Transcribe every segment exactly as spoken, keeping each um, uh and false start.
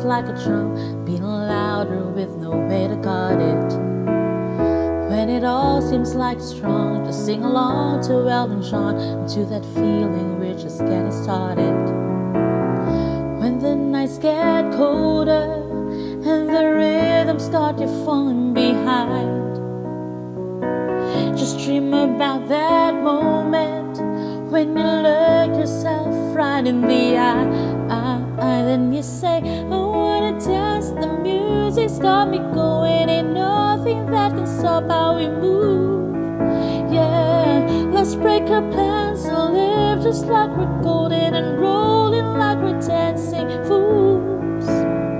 like a drum, beating louder with no way to guard it. When it all seems like it's strong, just sing along to Elton John, and to that feeling we're just getting started. When the nights get colder and the rhythm's got you falling behind, just dream about that moment when you look yourself right in the eye, eye, eye. Then you say, I wanna dance, the music's got me going, ain't nothing that can stop how we move. Yeah, let's break our plans and live just like we're golden, and rolling like we're dancing fools.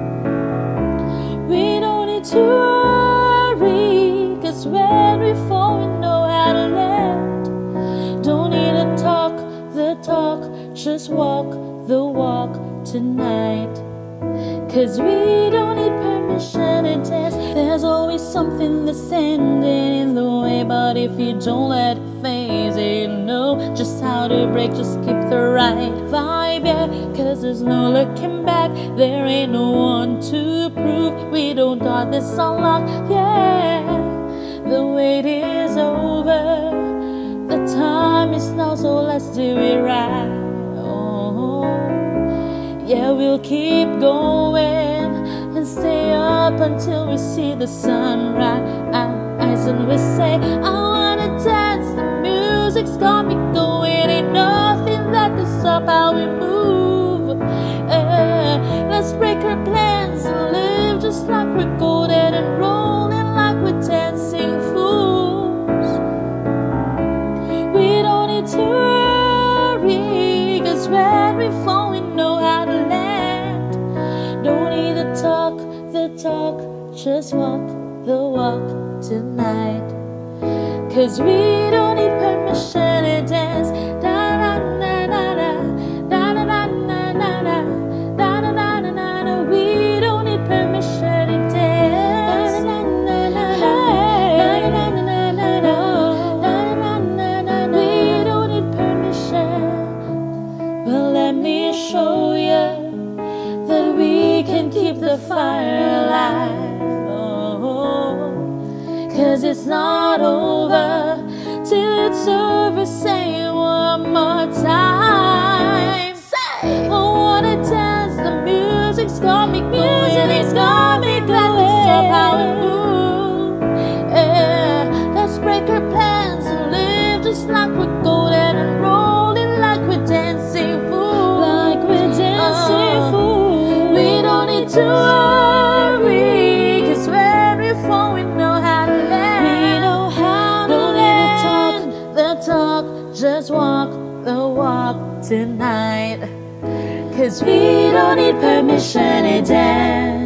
We don't need to worry, cause when we fall we know how to land. Don't need to talk the talk, just walk the walk tonight. Cause we don't need permission to dance. There's always something that's standing in the way, but if you don't let it phase it, you know just how to break, just keep the right vibe, yeah. Cause there's no looking back, there ain't no one to prove we don't got this on lock, yeah. The wait is over, the time is now, so let's do it right. Oh, yeah, we'll keep going and stay up until we see the sunrise. And we say, I wanna dance, the music's got me going, ain't nothing that can stop how we move. Uh, let's break our plans and live just like we're golden, and rolling like we're dancing fools. We don't need to worry, cause when we fall we know how to land. Don't need to talk the talk, just walk the walk tonight. Cause we don't need permission to dance. Da da da da da da da da da da da da da da da. We don't need permission to dance. Da da da da da. We don't need permission. Well, let me show you that we can keep the fire alive. Cause it's not over till it's over. Say it one more time. Say, I wanna dance, the music's got me going, it's got me going. Stop how we move. Yeah, let's break our plans and live just like we're golden, and rolling like we're dancing fools. Like we're dancing uh, fools. We don't need to worry, cause when we fall we know how to land. We know how to land. Talk the talk, just walk the walk tonight. Cause we don't need permission to dance.